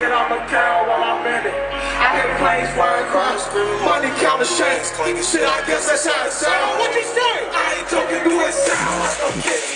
I'm a cow while I'm in it. I hear planes flying across, money counter shakes. Shit, I guess that's how it sounds. What you say? I ain't talking, do it sound. Let's go get it.